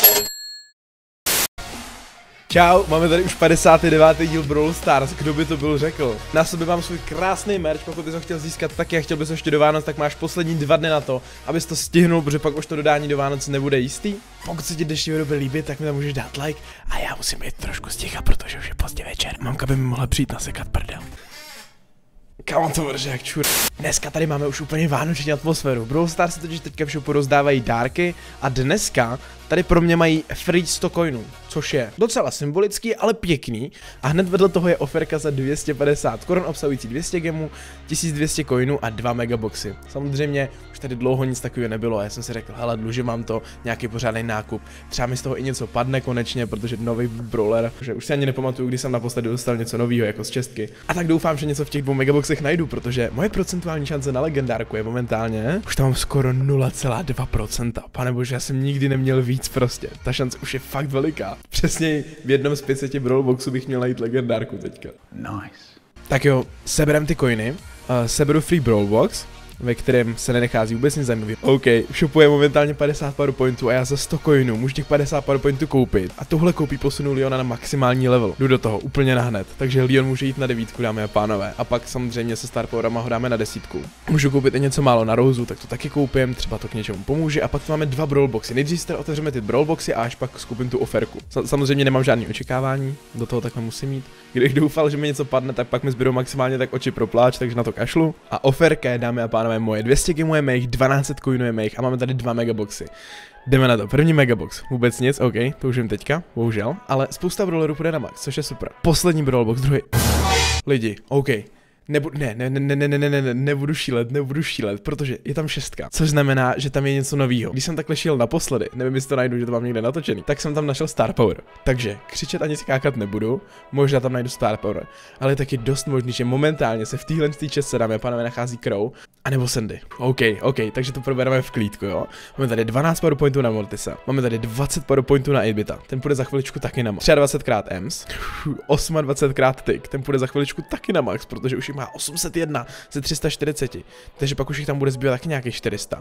Čau, máme tady už 59. díl Brawl Stars, kdo by to byl řekl. Na sobě mám svůj krásný merch, pokud bys ho chtěl získat taky a chtěl bys ho ještě do Vánoc, tak máš poslední 2 dny na to, abys to stihnul, protože pak už to dodání do Vánoc nebude jistý. Pokud se ti dnešní video líbí, tak mi tam můžeš dát like a já musím být trošku sticha, protože už je pozdě večer. Mamka by mi mohla přijít nasekat prdel. Kam to vrže jak čur. Dneska tady máme už úplně vánoční atmosféru. Brawl Stars se totiž teďka v shopu rozdávají dárky a dneska tady pro mě mají free 100 coinů, což je docela symbolický, ale pěkný. A hned vedle toho je oferka za 250 korun obsahující 200 gemů, 1200 coinů a 2 megaboxy. Samozřejmě už tady dlouho nic takového nebylo a já jsem si řekl, hele, dlužím mám to, nějaký pořádný nákup. Třeba mi z toho i něco padne konečně, protože nový brawler, že už si ani nepamatuju, kdy jsem naposledy dostal něco nového jako z čestky. A tak doufám, že něco v těch 2 megaboxech najdu, protože moje procentuální šance na legendárku je momentálně, už tam mám skoro 0,2%. Panebože, já jsem nikdy neměl víc prostě. Ta šance už je fakt veliká. Přesně v jednom z 500 brawl boxů bych měl najít legendárku teďka. Nice. Tak jo, seberem ty coiny, seberu free brawl box, ve kterém se nenechází vůbec nic zajímavého. OK, v shopu je momentálně 50 powerpointů a já za 100 coinů můžu těch 50 powerpointů koupit. A tohle koupí posunu Leona na maximální level. Jdu do toho úplně nahned. Takže Leon může jít na 9, dámy a pánové. A pak samozřejmě se Star Powerama ho dáme na 10. Můžu koupit i něco málo na Rose, tak to taky koupím, třeba to k něčemu pomůže. A pak tu máme 2 brawl boxy. Nejdřív si otevřeme ty brawl boxy a až pak skupím tu oferku. Samozřejmě nemám žádný očekávání, do toho takhle musím mít. Když doufal, že mi něco padne, tak pak mi zbydou maximálně tak oči pro pláč, takže na to kašlu. A oferka je, dámy a pánové, moje 200 gemů je mých, 1200 coinů je mých a máme tady 2 megaboxy. Jdeme na to. První megabox. Vůbec nic, OK, to už jim teďka, bohužel, ale spousta brawlerů půjde na max, což je super. Poslední brawl box, druhý. Lidi, OK. Nebudu šílet, protože je tam 6, což znamená, že tam je něco novýho. Když jsem takhle šíl naposledy, nevím, jestli to najdu, že to mám někde natočený, tak jsem tam našel Star Power. Takže křičet ani skákat nebudu, možná tam najdu Star Power, ale je taky dost možný, že momentálně se v téhle čestce, dámy a pánové, nachází Crow, anebo Sandy. OK, takže to probereme v klídku, jo. Máme tady 12 powerpointů na Mortisa, máme tady 20 powerpointů na 8-bita, ten půjde za chviličku taky na max. 23x Ems, 28x Tick, ten půjde za chviličku taky na max, protože už má 801 ze 340, takže pak už jich tam bude zbývat taky nějakých 400.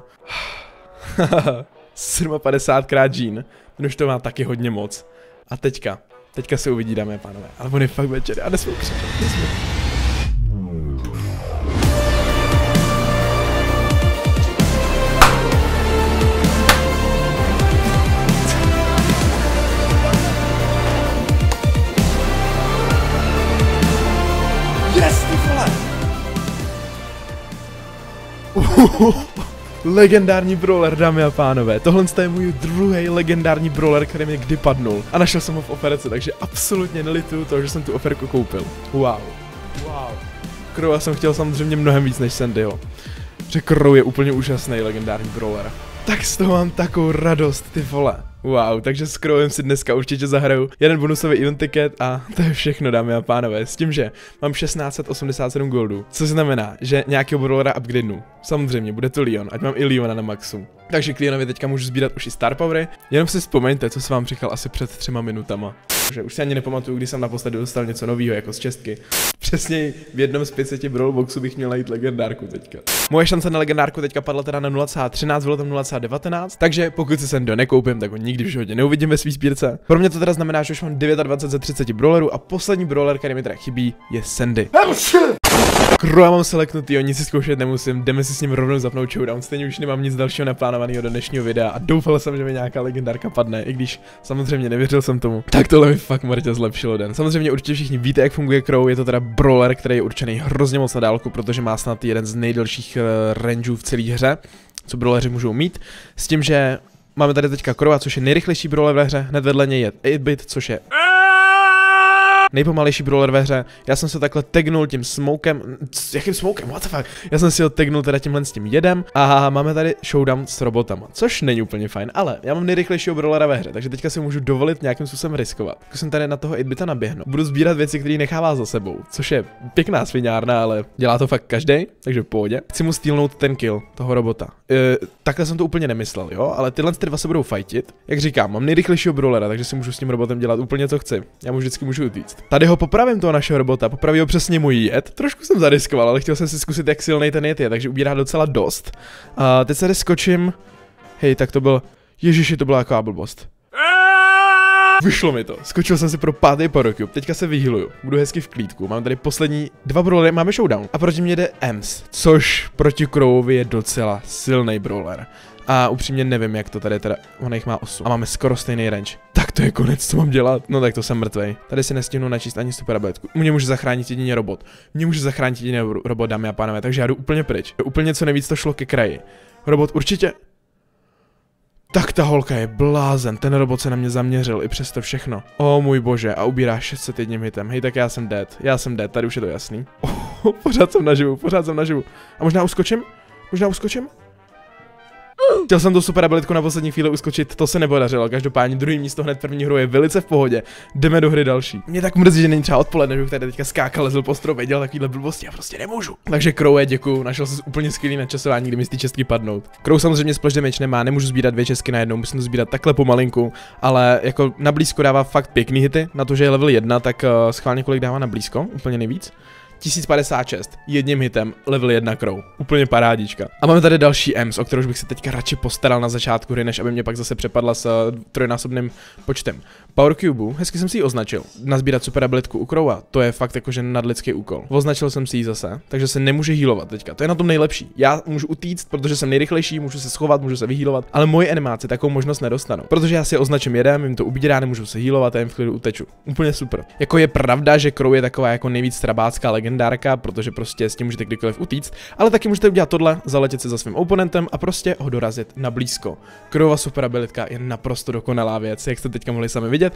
57x Jean, ten už to má taky hodně moc. A teďka se uvidí, dámy a pánové, ale on je fakt večer a nesmím křičet, legendární brawler, dámy a pánové. Tohle je můj druhý legendární brawler, který mě kdy padnul. A našel jsem ho v oferce, takže absolutně nelituju toho, že jsem tu oferku koupil. Wow. Crowa jsem chtěl samozřejmě mnohem víc než Sandyho. Že Crow je úplně úžasný legendární brawler. Tak z toho mám takovou radost, ty vole. Wow, takže s Crowem si dneska určitě zahraju jeden bonusový event ticket a to je všechno, dámy a pánové, s tím, že mám 1687 goldů, což znamená, že nějakého brawlera upgradenu. Samozřejmě, bude to Leon, ať mám i Leona na maxu. Takže k Leonovi teďka můžu sbírat už i Star Powery, jenom si vzpomeňte, co jsem vám říkal asi před 3 minutama. Že už si ani nepamatuju, když jsem naposledy dostal něco nového jako z čestky. Přesně v jednom z 500 brawl boxů bych měl najít legendárku teďka. Moje šance na legendárku teďka padla teda na 0,13, bylo tam 0,19, takže pokud si sem nekoupím, tak ho nikdy v životě neuvidím ve svý sbírce. Pro mě to teda znamená, že už mám 29 ze 30 brawlerů a poslední brawler, který mi teda chybí, je Sandy. Crowa mám seleknutý, nic si zkoušet nemusím, jdeme si s ním rovnou zapnout showdown, stejně už nemám nic dalšího naplánovaného do dnešního videa a doufal jsem, že mi nějaká legendárka padne, i když samozřejmě nevěřil jsem tomu. Tak tohle mi fakt mrtě zlepšilo den. Samozřejmě určitě všichni víte, jak funguje Crow, je to teda brawler, který je určený hrozně moc na dálku, protože má snad jeden z nejdelších rangeů v celé hře, co brawleři můžou mít, s tím, že máme tady teďka Crowa, což je nejrychlejší brawler ve hře, hned vedle něj je 8-bit, což je nejpomalejší brawler ve hře. Já jsem se takhle tagnul tím smokem. Jakým smokem? What the fuck? Já jsem si ho tagnul teda tímhle s tím jedem. A máme tady showdown s robotama, což není úplně fajn, ale já mám nejrychlejšího brawlera ve hře, takže teďka si můžu dovolit nějakým způsobem riskovat. Když jsem tady na toho 8-bita naběhnu. Budu sbírat věci, které nechává za sebou, což je pěkná sviňárna, ale dělá to fakt každý, takže v pohodě. Chci mu stealnout ten kill toho robota. Takhle jsem to úplně nemyslel, jo, ale tyhle dva se budou fightit. Jak říkám, mám nejrychlejšího brawlera, takže si můžu s tím robotem dělat úplně co chci. Já mu vždycky můžu utíct. Tady ho popravím, toho našeho robota, popraví ho přesně můj jed. Trošku jsem zariskoval, ale chtěl jsem si zkusit, jak silný ten jed je, takže ubírá docela dost. A teď se skočím. Hej, tak to byl. Ježiši, to byla taková blbost. Vyšlo mi to. Skočil jsem si pro 5. Pyrocube. Teďka se vyhýluju. Budu hezky v klídku. Mám tady poslední 2 brawlery, máme showdown. A proti mě jde Ems, což proti Crowovi je docela silný brawler. A upřímně nevím, jak to tady teda, on jich má 8 a máme skoro stejný range. Tak to je konec, co mám dělat? No tak to jsem mrtvej. Tady si nestihnu načíst ani super abilitku. Mě může zachránit jedině robot. Mě může zachránit jedině robot, dámy a pánové, takže já jdu úplně pryč. Úplně co nejvíc to šlo ke kraji. Robot určitě. Tak ta holka je blázen, ten robot se na mě zaměřil i přesto všechno. O můj bože, a ubírá 600 jedním hitem. Hej, tak já jsem dead, tady už je to jasný. Pořád jsem naživu. A možná uskočím? Chtěl jsem tu super abilitku na poslední chvíli uskočit, to se nepodařilo. Každopádně druhý místo hned první hru je velice v pohodě. Jdeme do hry další. Mě tak mrzí, že není třeba odpoledne, že bych tady teďka skákal, lezl po stropě, dělal takovýhle blbosti, já prostě nemůžu. Takže Crowe, děkuju, našel jsem úplně skvělý načasování, kdy mi z té čestky padnout. Crowe samozřejmě splash damage nemá, nemůžu sbírat 2 česky najednou, musím to sbírat takhle pomalinku, ale jako na blízko dává fakt pěkný hity, na to, že je level 1, tak schválně kolik dává na blízko, úplně nejvíc. 1056, jedním hitem, level 1 Crowe. Úplně parádička. A máme tady další Ems, o kterou už bych se teďka radši postaral na začátku hry, než aby mě pak zase přepadla s trojnásobným počtem. Power Cube, hezky jsem si ji označil. Nazbírat super abilitku u Crowa, to je fakt jakože nadlidský úkol. Označil jsem si ji zase, takže se nemůže healovat teďka. To je na tom nejlepší. Já můžu utíct, protože jsem nejrychlejší, můžu se schovat, můžu se vyhealovat, ale moje animáci takovou možnost nedostanou. Protože já si označím jedem, jim to ubírá, nemůžu se healovat a jim v klidu uteču. Úplně super. Jako je pravda, že Crowe je taková jako nejvíc strabácká legendárka, protože prostě s tím můžete kdykoliv utíct, ale taky můžete udělat tohle, zaletět se za svým oponentem a prostě ho dorazit na blízko. Crowova super abilitka je naprosto dokonalá věc, jak jste teďka mohli sami vidět.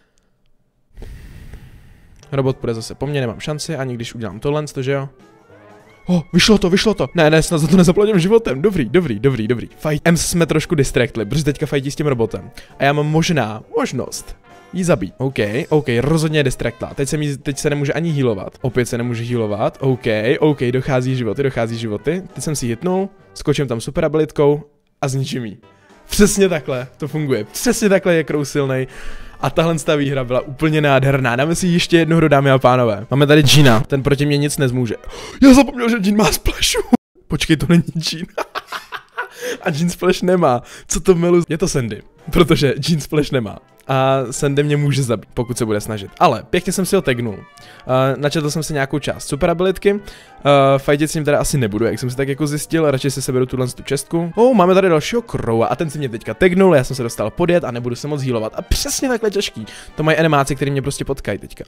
Robot půjde zase po mně, nemám šanci, ani když udělám tohle, to že jo? Vyšlo to. Ne, snad za to nezaplatím životem. Dobrý. Fight. Ems jsme trošku distractli, protože teďka fightí s tím robotem. A já mám možnost jí zabít. OK, rozhodně je distraktla. Teď se nemůže ani healovat. Opět se nemůže healovat. OK, dochází životy. Teď jsem si hitnul, skočím tam super abilitkou a zničím jí. Přesně takhle to funguje. Přesně takhle je Crowe silnej. A tahle výhra byla úplně nádherná. Dáme si ještě jednu hru, dámy a pánové. Máme tady Gina, ten proti mě nic nezmůže. Já zapomněl, že Jean má splashu. Počkej, to není Jean. A Jean splash nemá. Co to milu? Je to Sandy, protože Jean splash nemá. A Sandy mě může zabít, pokud se bude snažit. Ale pěkně jsem si ho tagnul. Načetl jsem si nějakou část super abilitky. Fightit s ním teda asi nebudu, jak jsem si tak jako zjistil. Radši si seberu tu čestku. Máme tady dalšího Crowa a ten si mě teďka tagnul. Já jsem se dostal podjet a nebudu se moc healovat. A přesně takhle těžký. To mají animáci, které mě prostě potkají teďka.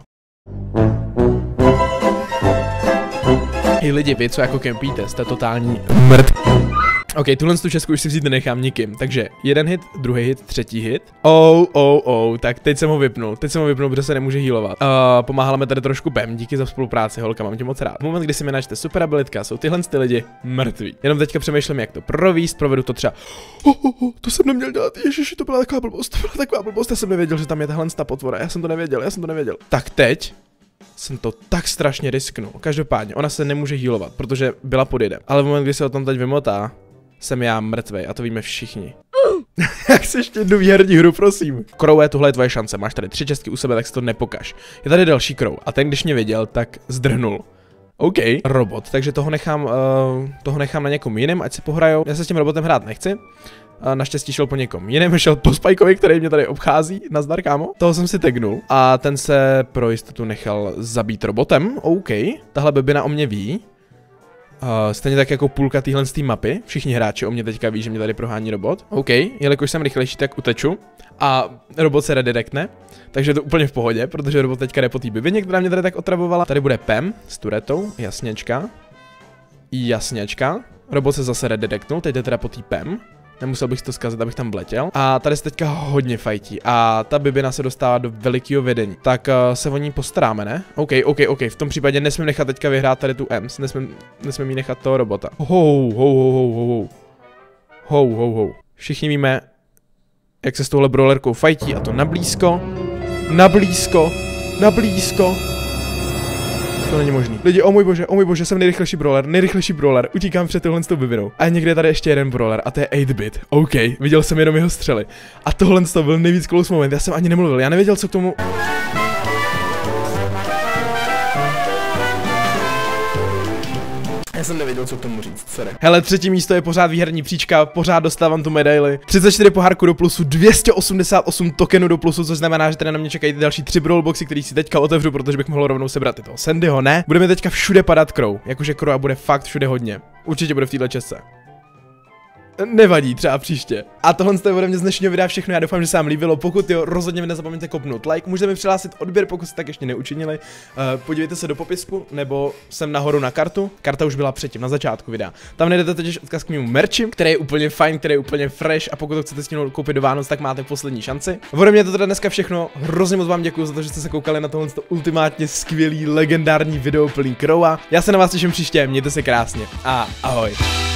Hej lidi, vy co jako kempíte, jste totální mrt. OK, tuhle česku už si vzít nenechám nikým, takže jeden hit, druhý hit, třetí hit. Tak teď jsem ho vypnul, protože se nemůže healovat. Pomáhala mi tady trošku Pem, díky za spolupráci, holka, mám tě moc rád. V moment, kdy si mi načte super abilitka, jsou tyhle lidi mrtví. Jenom teďka přemýšlím, jak to províst, provedu to třeba. To jsem neměl dělat, ježiši, to byla taková blbost, já jsem nevěděl, že tam je tahle potvora, já jsem to nevěděl. Tak teď jsem to tak strašně risknul. Každopádně, ona se nemůže healovat, protože byla pod jedem. Ale v moment, kdy se o tom teď vymotá, jsem já mrtvej a to víme všichni. Jak si ještě jednu výherní hru, prosím. Crowe, tohle je tvoje šance, máš tady 3 česky u sebe, tak si to nepokaž. Je tady další Crowe a ten, když mě viděl, tak zdrhnul. OK, robot, takže toho nechám na někom jiném, ať si pohrajou. Já se s tím robotem hrát nechci. Naštěstí šel po někom jiném, šel po Spikeovi, který mě tady obchází, nazdar kámo. Toho jsem si tagnul a ten se pro jistotu nechal zabít robotem. OK, tahle bebina o mě ví. Stejně tak jako půlka téhle mapy, všichni hráči o mě teďka ví, že mě tady prohání robot. OK, jelikož jsem rychlejší, tak uteču a robot se redirectne, takže je to úplně v pohodě, protože robot teďka jde po té bebině, která mě tady tak otravovala. Tady bude Pem s turetou, jasněčka. Robot se zase redirectnul, teď jde teda po té Pem. Nemusel bych to zkazit, abych tam vletěl. A tady se teďka hodně fajtí. A ta bibina se dostává do velikého vedení. Tak se o ní postaráme, ne? OK. V tom případě nesmím nechat teďka vyhrát tady tu Ems. Nesmím jí nechat toho robota. Všichni víme, jak se s touhle brawlerkou fajtí. A to na blízko. To není možný. Lidi, o můj bože, jsem nejrychlejší brawler, utíkám před tohle s tou bibinou. A někde je tady ještě jeden brawler a to je 8-bit. OK, viděl jsem jenom jeho střely. A tohle byl nejvíc close moment, já jsem ani nemluvil, já nevěděl, co k tomu. jsem nevěděl, co k tomu říct, sorry. Hele, třetí místo je pořád výherní příčka, pořád dostávám tu medaili. 34 pohárku do plusu, 288 tokenů do plusu, což znamená, že tady na mě čekají ty další 3 brawlboxy, který si teďka otevřu, protože bych mohl rovnou sebrat i toho Sandyho, ne? Bude mi teďka všude padat Crow, jakože Crow bude fakt všude hodně. Určitě bude v této čestce. Nevadí, třeba příště. A tohle je ode mě z dnešního videa všechno, já doufám, že se vám líbilo, pokud jo, rozhodně mi nezapomeňte kopnout like, můžete mi přihlásit odběr, pokud jste tak ještě neučinili, podívejte se do popisku, nebo sem nahoru na kartu, karta už byla předtím, na začátku videa. Tam najdete totiž odkaz k mému merchi, který je úplně fajn, který je úplně fresh a pokud to chcete stihnout koupit do Vánoc, tak máte poslední šanci. Ode mě to teda dneska všechno, hrozně moc vám děkuji za to, že jste se koukali na tohle ultimátně skvělý, legendární video plný Crowa. Já se na vás těším příště, mějte se krásně a ahoj.